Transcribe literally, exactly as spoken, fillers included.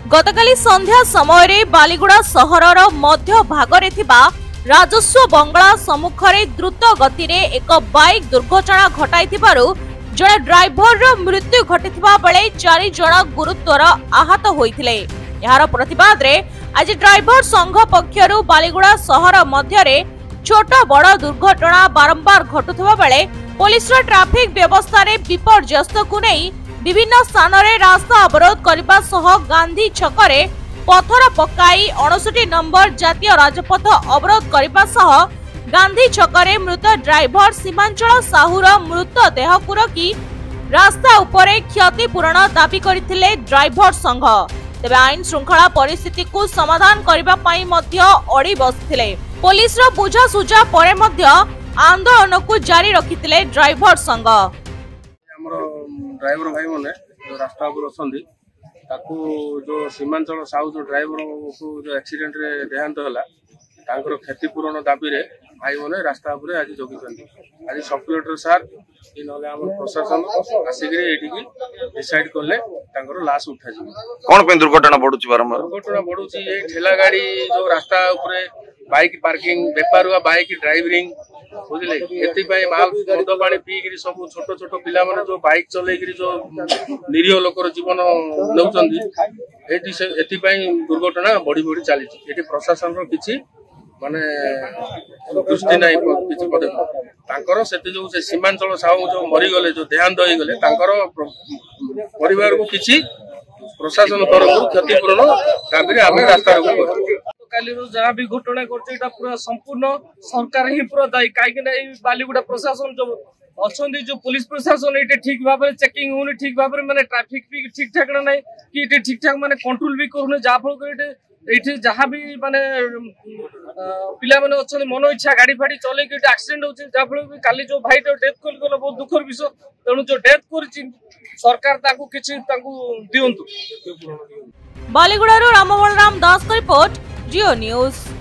गतकाली संध्या समय बालीगुड़ा सहरर मध्य भागरे थिबा राजस्व बंगला सम्मुखरे द्रुत गति रे एक बाइक दुर्घटना घटाइथिबारु जणे ड्राइवर रो मृत्यु घटिथिबा बेले चारि जण गुरुतर आहत होइथिले। यार प्रतिवाद रे आज ड्राइवर संघ पक्षरु बालीगुड़ा सहर मध्य रे छोट बड़ दुर्घटना बारंबार घटुथिबा बेले पुलिस रो ट्रैफिक व्यवस्था रे विपर्यस्त को नहीं विभिन्न स्थान रे रास्ता अवरोध करबा सह गांधी छकरे पथर पकाई अड़सठ नंबर जातीय राजपथ अवरोध करबा सह गांधी छकरे मृत ड्राइवर सीमांचल साहुर मृत देह को रखी रास्ता उपरे क्षतिपूरण दाबी करथिले ड्राइवर संघ। तेबे आईन श्रृंखला परिस्थिति को समाधान करबा पई मध्य अड़ी बसथिले। पुलिस रो बुझा सुझा परे मध्य आंदोलन को जारी रखिथिले ड्राइवर संघ। हमरो ड्राइवर भाई माने जो रास्ता पर असंदी ताकू जो सीमांचल साउ जो ड्राइवर को जो एक्सीडेंट रे देहांत होला तांकर क्षतिपूरण दाबी रे भाई माने रास्ता पर आज जगिसंदी। आज सब कलेक्टर सर इ नले हमर प्रशासन आसिकरी एठी की डिसाइड करले तांकर लाश उठा जी कोन पे दुर्घटना बढ़ुची बारंबार दुर्घटना बढ़ुची ए ठेला गाड़ी जो रास्ता ऊपर बाइक पार्किंग बेपारुआ बाइक ड्राइविंग बुझले एति पई माल मद पानी पी गिरी सब छोट छोट पिला माने जो बाइक चले गिरी जो निरीह लोकर जीवन नउचंदी एति से एति पई दुर्घटना बड़ी बड़ी चली एति प्रशासन रो किछि माने दृष्टि नाही किछि पदक्षेप तांकर सेति जो से सीमांचल साहू जो मरि गले जो देहांत होई गले तांकर परिवार को किछि प्रशासन तरफ क्षतिपूरण दाबी आमे रास्ता रो काली जहाँ भी घटना कर पूरा संपूर्ण सरकार ही पूरा दायी कहीं बालीगुड़ा प्रशासन जो अच्छा जो पुलिस प्रशासन ये ठीक भाव में चेकिंग होनी ठीक भाव में माने ट्रैफिक भी ठीक ठाक ना कि ये ठीक ठाक माने कंट्रोल भी करूने जहाँफल ये जहाँ भी माने पिला माने अच्छा मन इच्छा गाड़ी फाड़ी चले एक्सीडेंट होती जहाँफल काली जो भाई डेथ कर गला बहुत दुखर विषय तेणु जो डेथ कर सरकार दिंतु। बालीगुड़ा राम बलराम दास रिपोर्ट रियो न्यूज।